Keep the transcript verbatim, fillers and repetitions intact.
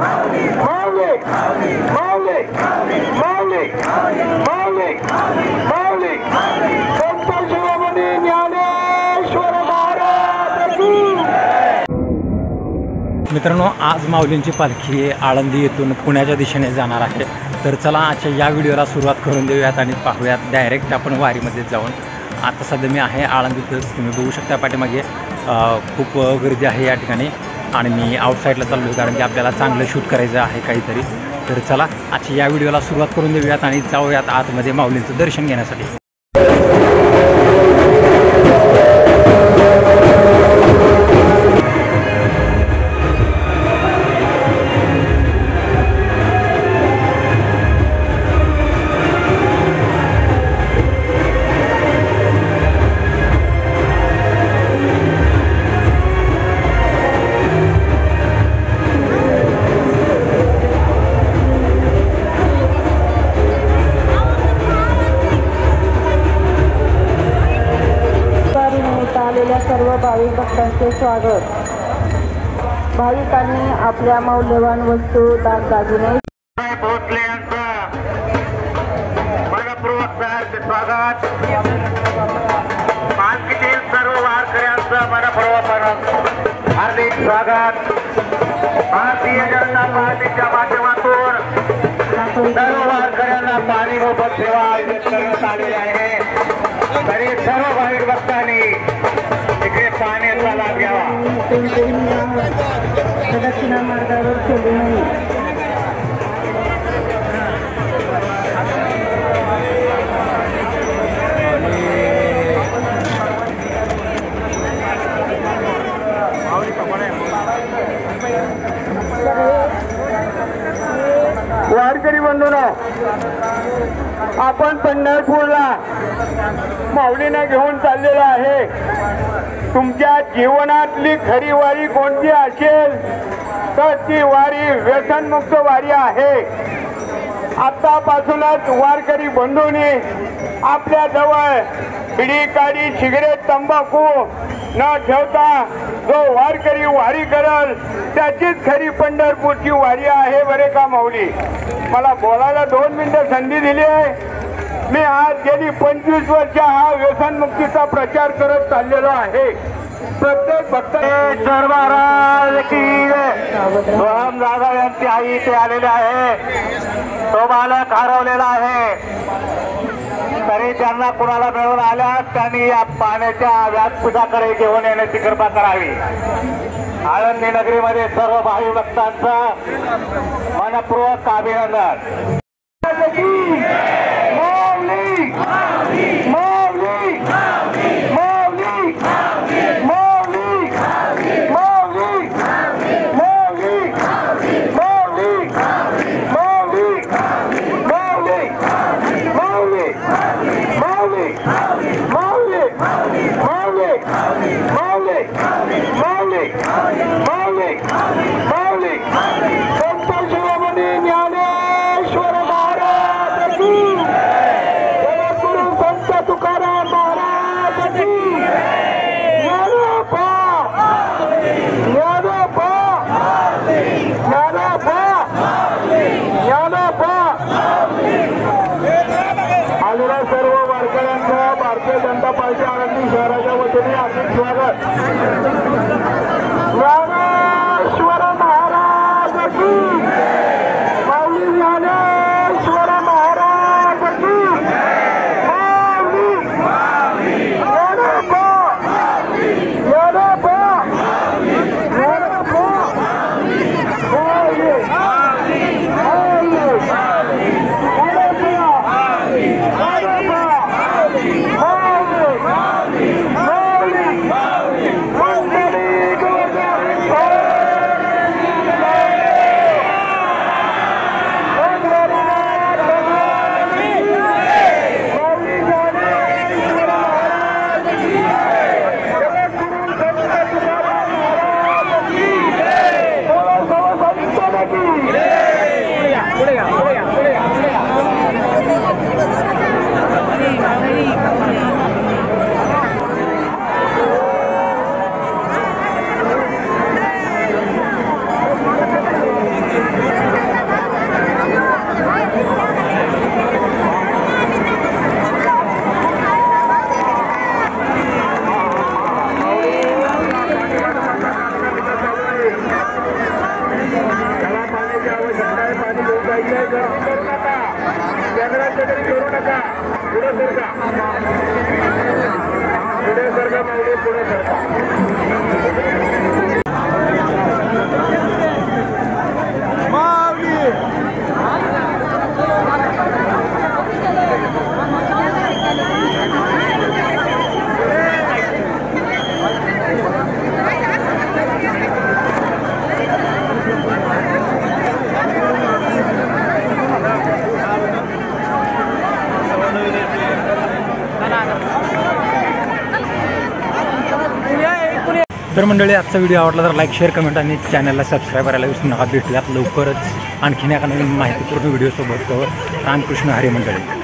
माऊली माऊली माऊली माऊली माऊली संत शिरोमणी ज्ञानेश्वर महाराज की. मित्रांनो, आज माऊलींची पालखी आळंदी येथून पुण्याच्या दिशेने जाणार आहे. तर चला आजच्या या व्हिडिओला सुरुवात करून देऊयात आणि पाहूयात डायरेक्ट आपण वारीमध्ये जाऊन. आता सध्या मी आहे आळंदीतच, तुम्ही बघू शकता पाठीमागे खूप गर्दी आहे या ठिकाणी आणि मी आउटसाईडला चाललो आहे कारण की आपल्याला चांगलं शूट करायचं आहे काहीतरी. तर चला आजच्या या व्हिडिओला सुरुवात करून देऊयात आणि जाऊयात आतमध्ये माऊलींचं दर्शन घेण्यासाठी. सर्व भाविक भक्तांचे स्वागत. भाविकांनी आपल्या मौल्यवान वस्तू दागदागिने भोसले यांचं मनपूर्वक स्वागत. पालखीतील सर्व वारकऱ्यांचं मनपूर्वक हार्दिक स्वागत. भारतीय जनता पार्टीच्या माध्यमातून सर्व वारकऱ्यांना पाणी मोफत सेवा आयोजित करण्यात आलेली आहे. तरी सर्व भाविक भक्तांनी इकडे पाण्याचा लाभ घ्यावा. प्रदक्षिणा मार्गावर सोडू नये. वारकरी बंधूंनो, आपण पंढरपूरला माऊलींना घेऊन चाललेलो आहे. तुमच्या जीवनातली खरी वारी कोणती असेल तर ती वारी व्यसनमुक्त वारी आहे. आतापासूनच वारकरी बंधूंनी आपल्या जवळ बिडी काडी सिगरेट तंबाखू न ठेवता जो वारकरी वारी करल त्याचीच खरी पंढरपूरची वारी आहे. बरे का माऊली, मला बोलायला दोन मिनिटं संधी दिली आहे. मी आज गेली पंचवीस वर्ष हा व्यसनमुक्तीचा प्रचार करत चाललेलो आहे. प्रत्येक भक्त महाराज की सोहम जाधव यांची आई इथे आलेले आहे. तो बालक हरवलेला आहे, तरी त्यांना कुणाला मिळून आल्यास त्यांनी या पाण्याच्या व्यासपीठाकडे घेऊन येण्याची कृपा करावी. आळंदी नगरीमध्ये सर्व भावी भक्तांचं मनपूर्वक अभिनंदन. भारतीय जनता पार्टी आळंदी शहराच्या वतीने हार्दिक स्वागत. ज्ञानेश्वर महाराज की, माऊली ज्ञानेश्वर महाराज की, माऊली ज्ञानोबा ज्ञानोबा ज्ञानोबा माऊली सरका पुढे सरका पुढे सरका माऊली पुढे सरका तर मंडळी आजचा व्हिडिओ आवडला तर लाईक शेअर कमेंट आणि चॅनलला सबस्क्राईब करायला विसरू नका. भेटूयात लवकरच आणखीन एका नवीन माहितीपूर्ण व्हिडिओसोबत. रामकृष्ण हरी मंडळी.